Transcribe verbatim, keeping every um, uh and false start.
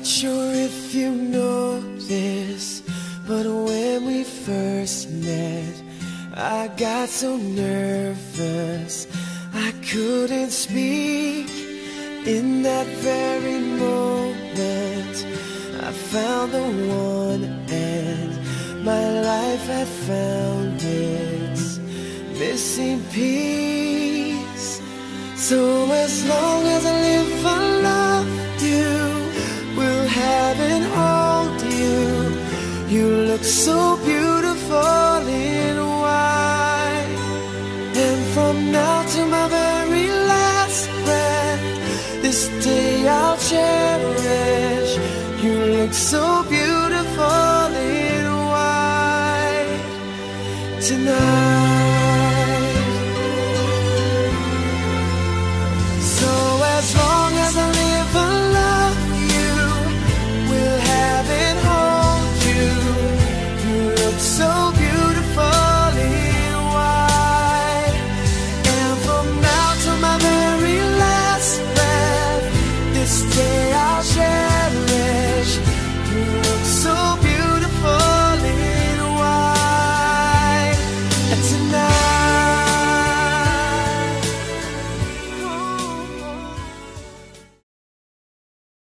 Sure if you know this, but when we first met, I got so nervous I couldn't speak. In that very moment I found the one, and my life had found its missing piece. So as long as I live, I love you, will have and hold you. You look so beautiful in white, and from now to my very last breath, this day I'll cherish. You look so